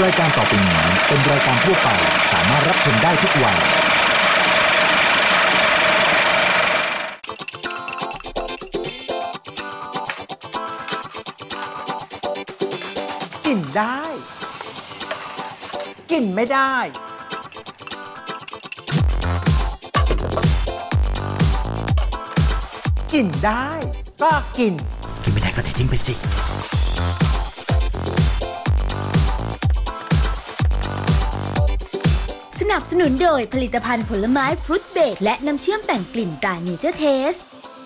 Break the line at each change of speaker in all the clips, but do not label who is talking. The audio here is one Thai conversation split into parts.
รายการต่อไปนี้เป็นรายการทั่วไปสามารถรับชมได้ทุกวัย
กินได้กินไม่ได้กินได้ก็กิน
ไม่ได้ก็เททิ้งไปสิ
สนับสนุนโดยผลิตภัณฑ์ผลไม้ฟรุตเบรดและน้ำเชื่อมแต่งกลิ่นตราเนเจอร์เทส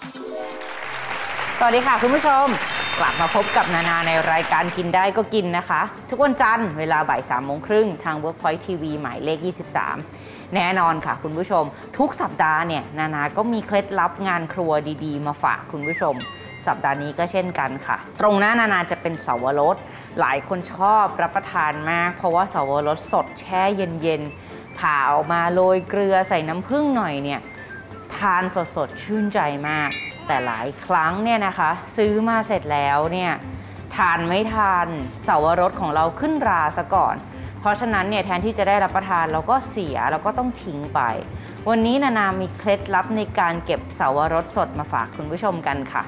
สวัสดีค่ะคุณผู้ชมกลับมาพบกับนานาในรายการกินได้ก็กินนะคะทุกวันจันทร์เวลาบ่าย3:30ทาง Workpoint TV หมายเลข23แน่นอนค่ะคุณผู้ชมทุกสัปดาห์เนี่ยนานาก็มีเคล็ดลับงานครัวดีๆมาฝากคุณผู้ชมสัปดาห์นี้ก็เช่นกันค่ะตรงหน้านานาจะเป็นเสาวรสหลายคนชอบรับประทานมากเพราะว่าเสาวรสสดแช่เย็นๆผ่าออกมาโรยเกลือใส่น้ำผึ้งหน่อยเนี่ยทานสดๆชื่นใจมากแต่หลายครั้งเนี่ยนะคะซื้อมาเสร็จแล้วเนี่ยทานไม่ทันเสาวรสของเราขึ้นราซะก่อนเพราะฉะนั้นเนี่ยแทนที่จะได้รับประทานเราก็เสียเราก็ต้องทิ้งไปวันนี้นานามีเคล็ดลับในการเก็บเสาวรสสดมาฝากคุณผู้ชมกันค่ะ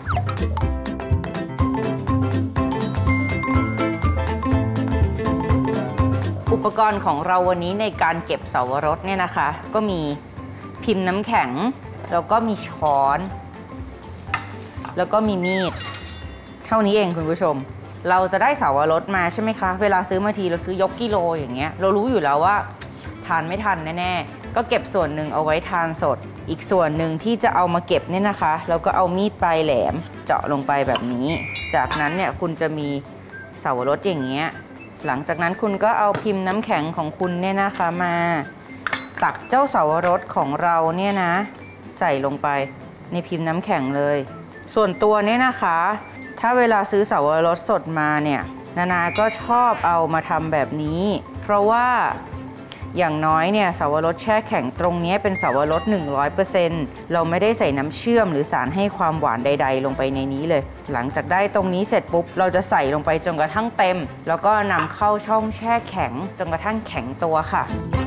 อุปกรณ์ของเราวันนี้ในการเก็บเสาวรสเนี่ยนะคะก็มีพิมพ์น้ำแข็งแล้วก็มีช้อนแล้วก็มีมีดเท่านี้เองคุณผู้ชมเราจะได้เสาวรสมาใช่ไหมคะเวลาซื้อมาทีเราซื้อยกกิโลอย่างเงี้ยเรารู้อยู่แล้วว่าทานไม่ทันแน่ๆก็เก็บส่วนหนึ่งเอาไว้ทานสดอีกส่วนหนึ่งที่จะเอามาเก็บเนี่ยนะคะเราก็เอามีดปลายแหลมเจาะลงไปแบบนี้จากนั้นเนี่ยคุณจะมีเสาวรสอย่างเงี้ยหลังจากนั้นคุณก็เอาพิมพ์น้ำแข็งของคุณเนี่ยนะคะมาตักเจ้าเสาวรสของเราเนี่ยนะใส่ลงไปในพิมพ์น้ำแข็งเลยส่วนตัวเนี่ยนะคะถ้าเวลาซื้อเสาวรสสดมาเนี่ยนานาก็ชอบเอามาทำแบบนี้เพราะว่าอย่างน้อยเนี่ยเสาวรสแช่แข็งตรงนี้เป็นเสาวรส 100% เราไม่ได้ใส่น้ำเชื่อมหรือสารให้ความหวานใดๆลงไปในนี้เลยหลังจากได้ตรงนี้เสร็จปุ๊บเราจะใส่ลงไปจนกระทั่งเต็มแล้วก็นำเข้าช่องแช่แข็งจนกระทั่งแข็งตัวค่ะ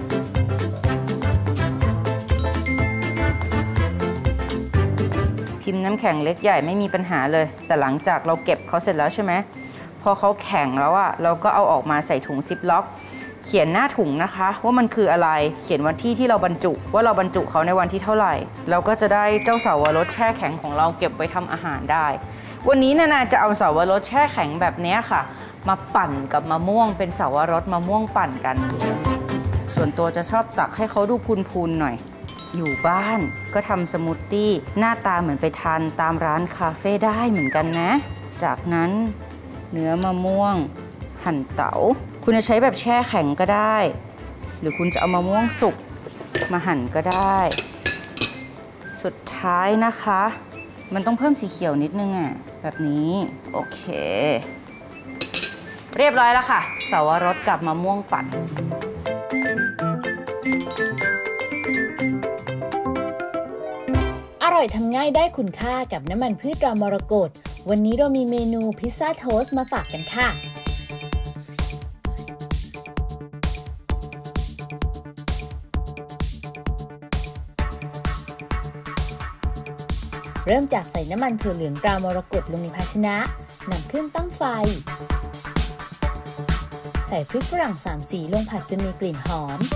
พิมพ์น้ำแข็งเล็กใหญ่ไม่มีปัญหาเลยแต่หลังจากเราเก็บเขาเสร็จแล้วใช่ไหมพอเขาแข็งแล้วอะเราก็เอาออกมาใส่ถุงซิปล็อกเขียนหน้าถุงนะคะว่ามันคืออะไรเขียนวันที่เราบรรจุว่าเราบรรจุเขาในวันที่เท่าไหร่เราก็จะได้เจ้าเสาวรสแช่แข็งของเราเก็บไว้ทำอาหารได้วันนี้นานาจะเอาเสาวรสแช่แข็งแบบนี้ค่ะมาปั่นกับมะม่วงเป็นเสาวรสมะม่วงปั่นกันส่วนตัวจะชอบตักให้เขาดูพูนๆหน่อยอยู่บ้านก็ทำสมูทตี้หน้าตาเหมือนไปทานตามร้านคาเฟ่ได้เหมือนกันนะจากนั้นเนื้อมะม่วงหั่นเต๋าคุณจะใช้แบบแช่แข็งก็ได้หรือคุณจะเอามะม่วงสุกมาหั่นก็ได้สุดท้ายนะคะมันต้องเพิ่มสีเขียวนิดนึงอ่ะแบบนี้โอเคเรียบร้อยแล้วค่ะเสาวรสกับมะม่วงปั่น
อร่อยทำง่ายได้คุณค่ากับน้ำมันพืชตรามรกตวันนี้เรามีเมนูพิซซ่าโทสต์มาฝากกันค่ะเริ่มจากใส่น้ำมันถั่วเหลืองตรามรกตลงในภาชนะนำขึ้นตั้งไฟใส่พริกฝรั่ง3 สีลงผัดจนมีกลิ่นหอม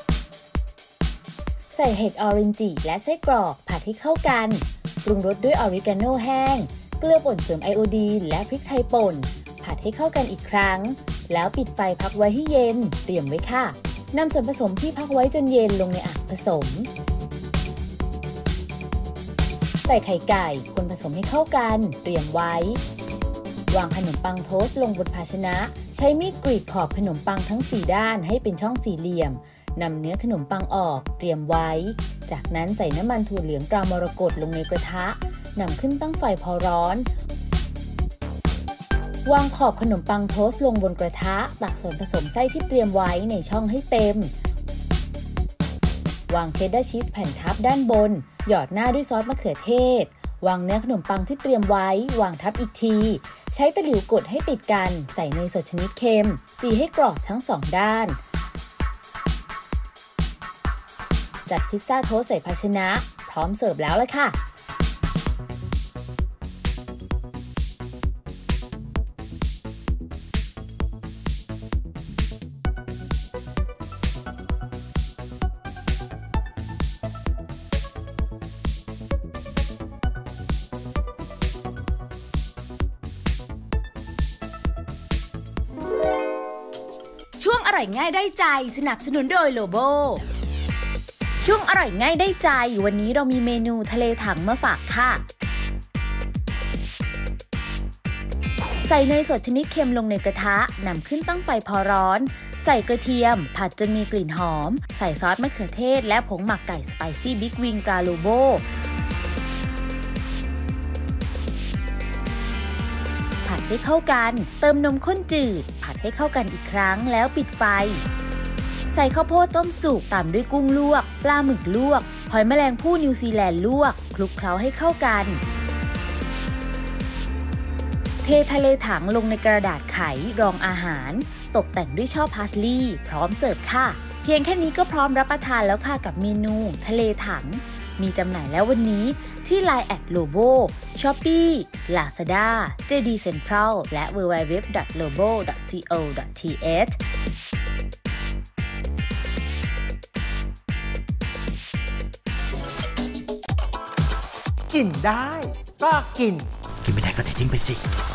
ใส่เห็ดออรินจิและไส้กรอกผัดให้เข้ากันปรุงรสด้วยออริกาโนแห้งเกลือป่นเสริมไอโอดีนและพริกไทยป่นผัดให้เข้ากันอีกครั้งแล้วปิดไฟพักไว้ให้เย็นเตรียมไว้ค่ะนำส่วนผสมที่พักไว้จนเย็นลงในอ่างผสมใส่ไข่ไก่คนผสมให้เข้ากันเตรียมไว้วางขนมปังโทสต์ลงบนภาชนะใช้มีดกรีดขอบขนมปังทั้ง4ด้านให้เป็นช่องสี่เหลี่ยมนำเนื้อขนมปังออกเตรียมไว้จากนั้นใส่น้ำมันถั่วเหลืองตรามรกตลงในกระทะนำขึ้นตั้งไฟพอร้อนวางขอบขนมปังโทสต์ลงบนกระทะตักส่วนผสมไส้ที่เตรียมไว้ในช่องให้เต็มวางเชดดาร์ชีสแผ่นทับด้านบนหยอดหน้าด้วยซอสมะเขือเทศวางเนื้อขนมปังที่เตรียมไว้วางทับอีกทีใช้ตะหลิวกดให้ติดกันใส่เนยสดชนิดเค็มจีให้กรอบทั้ง2ด้านจัดพิซซ่าโทสต์ใส่ภาชนะพร้อมเสิร์ฟแล้วละค่ะ
ช่วงอร่อยง่ายได้ใจสนับสนุนโดยโลโบช่วงอร่อยง่ายได้ใจวันนี้เรามีเมนูทะเลถังมาฝากค่ะใส่เนยสดชนิดเค็มลงในกระทะนำขึ้นตั้งไฟพอร้อนใส่กระเทียมผัดจนมีกลิ่นหอมใส่ซอสมะเขือเทศและผงหมักไก่สไปซี่บิ๊กวิงตราโลโบผัดให้เข้ากันเติมนมข้นจืดผัดให้เข้ากันอีกครั้งแล้วปิดไฟใส่ข้าวโพดต้มสุกตามด้วยกุ้งลวกปลาหมึกลวกหอยแมลงภู่นิวซีแลนด์ลวกคลุกเคล้าให้เข้ากันเททะเลถังลงในกระดาษไขรองอาหารตกแต่งด้วยช่อพาสลีย์พร้อมเสิร์ฟค่ะเพียงแค่นี้ก็พร้อมรับประทานแล้วค่ะกับเมนูทะเลถังมีจำหน่ายแล้ววันนี้ที่ Line @lobo Shopee Lazada JD Central และ www.lobo.co.th
กินได้ก็กิน
กินไม่ได้ก็เททิ้งไปสิ